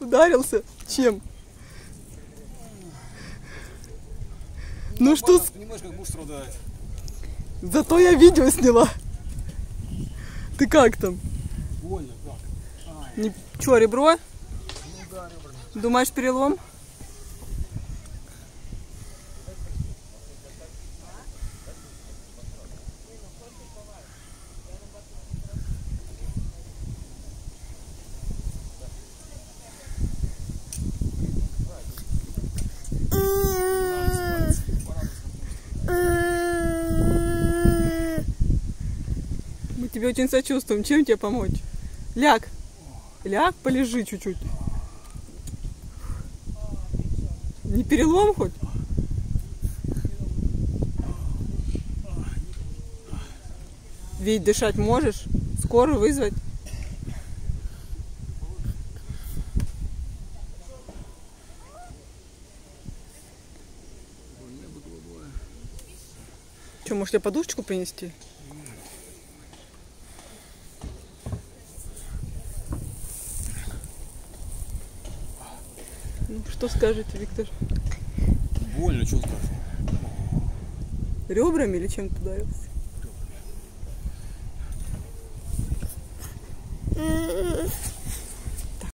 Ударился? Чем? Ну что? Понимаешь, как будешь страдать. Зато я видео сняла. Ты как там? Больно, как? Чё, ребро? Ну да, ребра. Думаешь, перелом? Мы тебе очень сочувствуем. Чем тебе помочь? Ляг. Ляг, полежи чуть-чуть. Не перелом хоть? Ведь дышать можешь? Скорую вызвать? Что, может, тебе подушечку принести? Ну, что скажете, Виктор? Больно, что скажу? Ребрами или чем-то ударился? Ребрами.